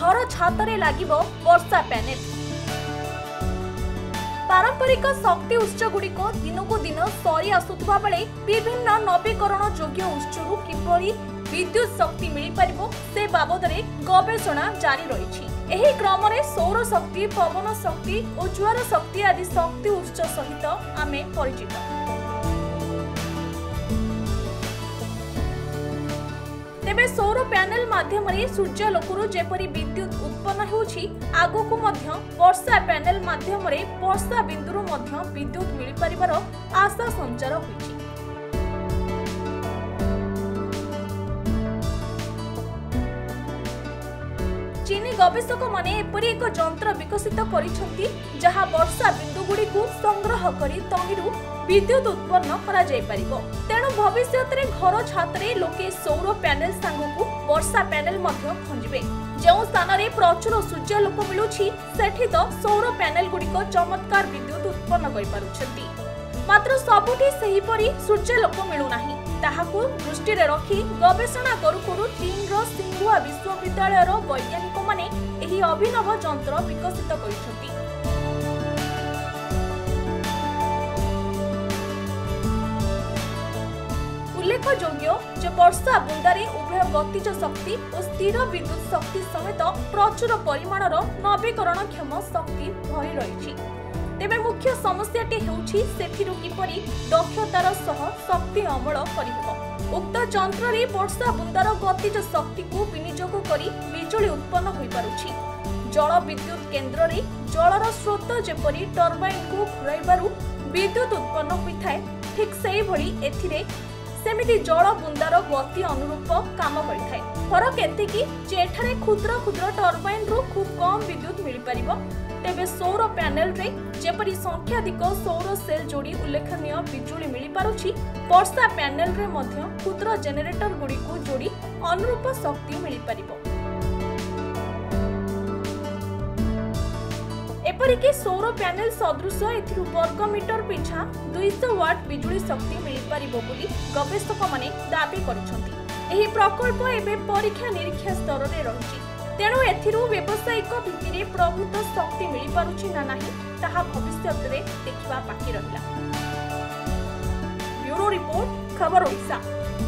घर छातरे लागिबो वर्षा पैनेल। पारंपरिक शक्ति उत्स गुड़िक दिनकू दिन सरी आसुवा बेले विभिन्न नवीकरण योग्य उत्सरू किपरि विद्युत शक्ति मिल पारिबो से बाबदरे गवेषणा जारी रही। एही क्रम में सौर शक्ति, पवन शक्ति और ज्वार शक्ति आदि शक्ति उत्स सहित आमे परिचित। तेबे सौर पैनल माध्यम सूर्यालोकरू जेपरी विद्युत उत्पन्न होउछि, आगकू मध्य वर्षा पैनल माध्यम वर्षा बिंदुरू मध्य विद्युत मिल परिबार आशा संचार होइछि। चीनी गवेषक माने एपरी एक यंत्र विकसित करिसेंति जहा वर्षा बिंदु गुडी को संग्रह करी तहिरु विद्युत उत्पन्न करा जाय परिबो। तेणु भविष्यत रे घर छातरे लोके सौर पैनल सांगकू वर्षा पैनल मध्य खंजिबे। जेउ स्थान रे प्रचुर सूर्यालोक मिलुछि सेठी तो सौर पैनल गुडी को चमत्कार विद्युत उत्पन्न करि पारुछंती। मात्र सबुठी सही परी सूर्यालोक मिलु नाही। ताहाकू दृष्टि रे रखी गवेषणा करू करू चीनर सिंहुआ विश्वविद्यालयर वैज्ञानिक माने एही अभिनव यंत्र विकसित करिसेंती। उल्लेखयोग्य जे वर्षा बुंदारे उभय गतिज शक्ति और स्थिर विद्युत शक्ति समेत प्रचुर परिमाणर नवीकरणक्षम शक्ति भरी रही। तेबे मुख्य समस्याटी हेउछि सेथिरु किपरि दक्षतार सह शक्ति अमल करिहेबो। उक्त यंत्र रे वर्षा बुंदार गतिज शक्ति को विनियोग करी बिजुली उत्पन्न होई पारुछि। जल विद्युत केन्द्र रे जलर स्रोत जेपरि टर्बाइन को घुराइबारु विद्युत उत्पन्न होइथाय, ठीक सेही भली एथिरे सेमिति जल बुंदार गति अनुरूप काम करिथाय। फरक एतिकी जे एठारे क्षुद्र क्षुद्र टर्बाइन रु खूब कम विद्युत मिल परिबो। तेबे सौर पैनल रे जेपरि संख्याधिक सौर सेल जोड़ी उल्लेखनीय बिजुली मिल पारुछि, वर्षा पैनल रे मध्य क्षुद्र जेनेरेटर गुडी को जोड़ी अनुरूप शक्ति मिल परिबो। एपरिकी सौर पैनल सदृश एथिरु वर्ग मीटर पिछा 200 वाट बिजुली शक्ति मिल पारिबो बोली गवेषक माने दाबी करिसंती। एही प्रकल्प एबे परीक्षा निरीक्षा स्तर रे रहिछि। तेणु एथिरु व्यावसायिक भित्तिरे प्रभुत शक्ति मिल पारुछि ना नाही ताहा भविष्यत रे देखिबा बाकी रहिला। ब्यूरो रिपोर्ट, खबर ओडिशा।